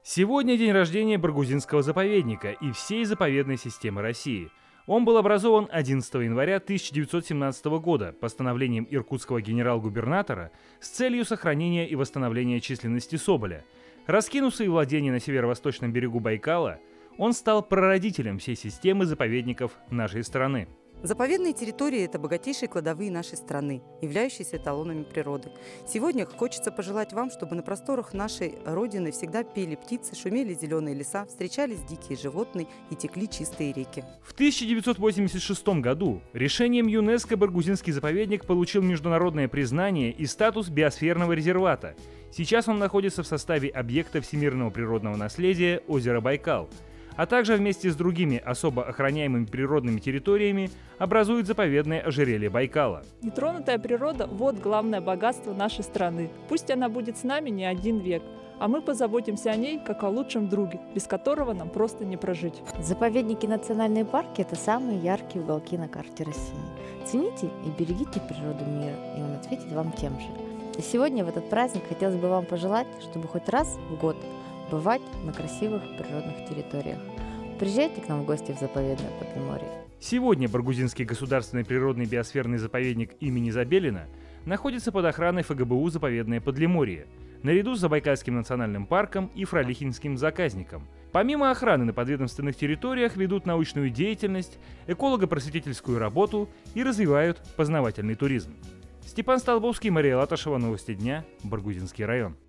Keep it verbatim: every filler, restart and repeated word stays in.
Сегодня день рождения Баргузинского заповедника и всей заповедной системы России. Он был образован одиннадцатого января тысяча девятьсот семнадцатого года постановлением иркутского генерал-губернатора с целью сохранения и восстановления численности соболя. Раскинув свои владения на северо-восточном берегу Байкала, он стал прародителем всей системы заповедников нашей страны. Заповедные территории – это богатейшие кладовые нашей страны, являющиеся эталонами природы. Сегодня хочется пожелать вам, чтобы на просторах нашей Родины всегда пели птицы, шумели зеленые леса, встречались дикие животные и текли чистые реки. В тысяча девятьсот восемьдесят шестом году решением ЮНЕСКО Баргузинский заповедник получил международное признание и статус биосферного резервата. Сейчас он находится в составе объекта всемирного природного наследия озера Байкал, а также вместе с другими особо охраняемыми природными территориями образует заповедное ожерелье Байкала. Нетронутая природа – вот главное богатство нашей страны. Пусть она будет с нами не один век, а мы позаботимся о ней, как о лучшем друге, без которого нам просто не прожить. Заповедники и национальные парки – это самые яркие уголки на карте России. Цените и берегите природу мира, и он ответит вам тем же. И сегодня в этот праздник хотелось бы вам пожелать, чтобы хоть раз в год бывать на красивых природных территориях. Приезжайте к нам в гости в заповедное Подлиморье. Сегодня Баргузинский государственный природный биосферный заповедник имени Забелина находится под охраной ФГБУ «Заповедное Подлиморье», наряду с Забайкальским национальным парком и Фролихинским заказником. Помимо охраны на подведомственных территориях ведут научную деятельность, эколого-просветительскую работу и развивают познавательный туризм. Степан Столбовский, Мария Латышева, новости дня, Баргузинский район.